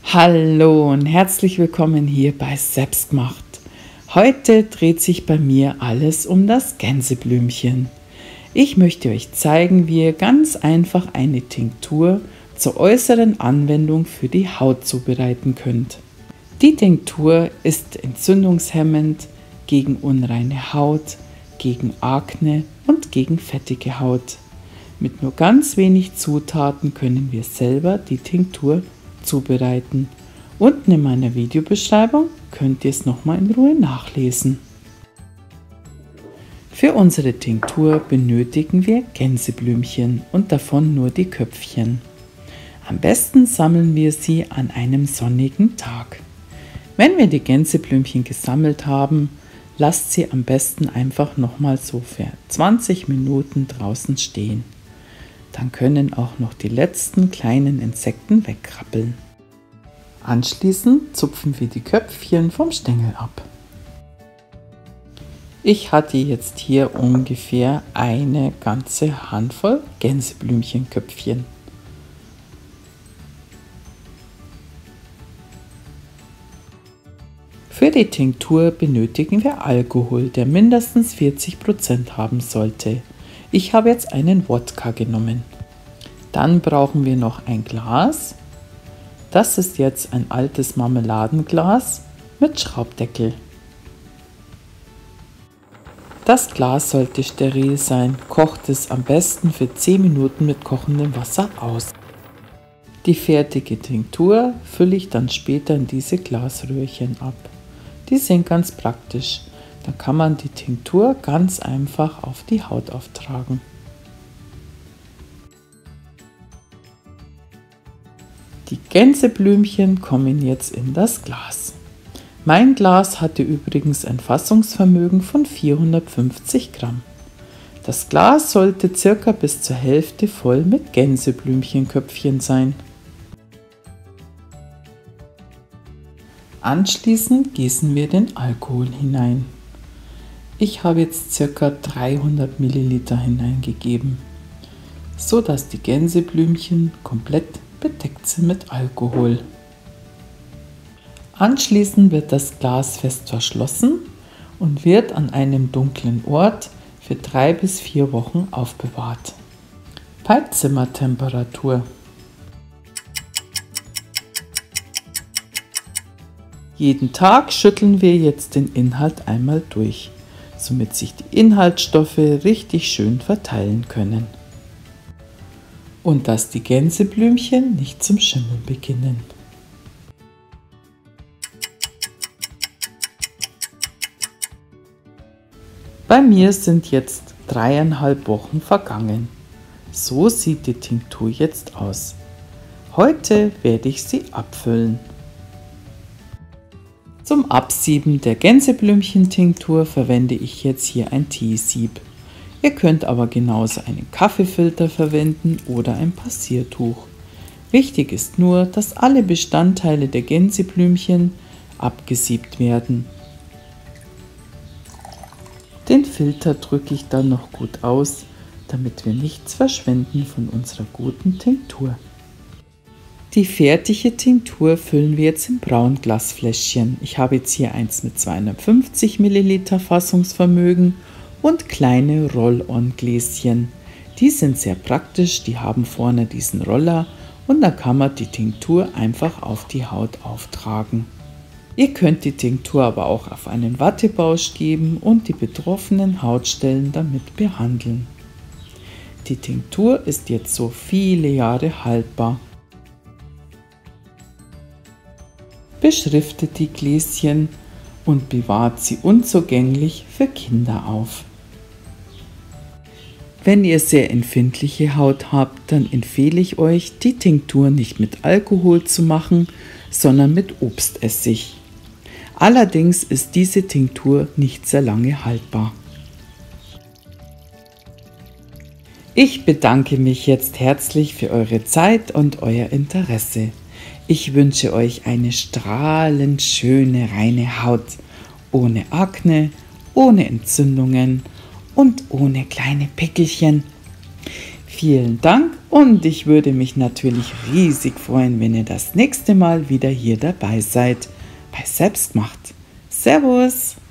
Hallo und herzlich willkommen hier bei Selbstgemacht. Heute dreht sich bei mir alles um das Gänseblümchen. Ich möchte euch zeigen, wie ihr ganz einfach eine Tinktur zur äußeren Anwendung für die Haut zubereiten könnt. Die Tinktur ist entzündungshemmend, gegen unreine Haut, gegen Akne und gegen fettige Haut. Mit nur ganz wenig Zutaten können wir selber die Tinktur zubereiten. Unten in meiner Videobeschreibung könnt ihr es nochmal in Ruhe nachlesen. Für unsere Tinktur benötigen wir Gänseblümchen und davon nur die Köpfchen. Am besten sammeln wir sie an einem sonnigen Tag. Wenn wir die Gänseblümchen gesammelt haben, lasst sie am besten einfach nochmal so für 20 Minuten draußen stehen. Dann können auch noch die letzten kleinen Insekten wegkrabbeln. Anschließend zupfen wir die Köpfchen vom Stängel ab. Ich hatte jetzt hier ungefähr eine ganze Handvoll Gänseblümchenköpfchen. Für die Tinktur benötigen wir Alkohol, der mindestens 40% haben sollte. Ich habe jetzt einen Wodka genommen. Dann brauchen wir noch ein Glas. Das ist jetzt ein altes Marmeladenglas mit Schraubdeckel. Das Glas sollte steril sein. Kocht es am besten für 10 Minuten mit kochendem Wasser aus. Die fertige Tinktur fülle ich dann später in diese Glasröhrchen ab. Die sind ganz praktisch. Dann kann man die Tinktur ganz einfach auf die Haut auftragen. Die Gänseblümchen kommen jetzt in das Glas. Mein Glas hatte übrigens ein Fassungsvermögen von 450 Gramm. Das Glas sollte circa bis zur Hälfte voll mit Gänseblümchenköpfchen sein. Anschließend gießen wir den Alkohol hinein. Ich habe jetzt ca. 300 ml hineingegeben, so dass die Gänseblümchen komplett bedeckt sind mit Alkohol. Anschließend wird das Glas fest verschlossen und wird an einem dunklen Ort für 3 bis 4 Wochen aufbewahrt. Bei Zimmertemperatur. Jeden Tag schütteln wir jetzt den Inhalt einmal durch, somit sich die Inhaltsstoffe richtig schön verteilen können. Und dass die Gänseblümchen nicht zum Schimmeln beginnen. Bei mir sind jetzt 3,5 Wochen vergangen. So sieht die Tinktur jetzt aus. Heute werde ich sie abfüllen. Zum Absieben der Gänseblümchen-Tinktur verwende ich jetzt hier ein Teesieb. Ihr könnt aber genauso einen Kaffeefilter verwenden oder ein Passiertuch. Wichtig ist nur, dass alle Bestandteile der Gänseblümchen abgesiebt werden. Den Filter drücke ich dann noch gut aus, damit wir nichts verschwenden von unserer guten Tinktur. Die fertige Tinktur füllen wir jetzt in Braunglasfläschchen. Ich habe jetzt hier eins mit 250 ml Fassungsvermögen und kleine Roll-on-Gläschen. Die sind sehr praktisch, die haben vorne diesen Roller und da kann man die Tinktur einfach auf die Haut auftragen. Ihr könnt die Tinktur aber auch auf einen Wattebausch geben und die betroffenen Hautstellen damit behandeln. Die Tinktur ist jetzt so viele Jahre haltbar. Beschriftet die Gläschen und bewahrt sie unzugänglich für Kinder auf. Wenn ihr sehr empfindliche Haut habt, dann empfehle ich euch, die Tinktur nicht mit Alkohol zu machen, sondern mit Obstessig. Allerdings ist diese Tinktur nicht sehr lange haltbar. Ich bedanke mich jetzt herzlich für eure Zeit und euer Interesse. Ich wünsche euch eine strahlend schöne, reine Haut, ohne Akne, ohne Entzündungen und ohne kleine Pickelchen. Vielen Dank Und ich würde mich natürlich riesig freuen, wenn ihr das nächste Mal wieder hier dabei seid bei Selbstgemacht. Servus!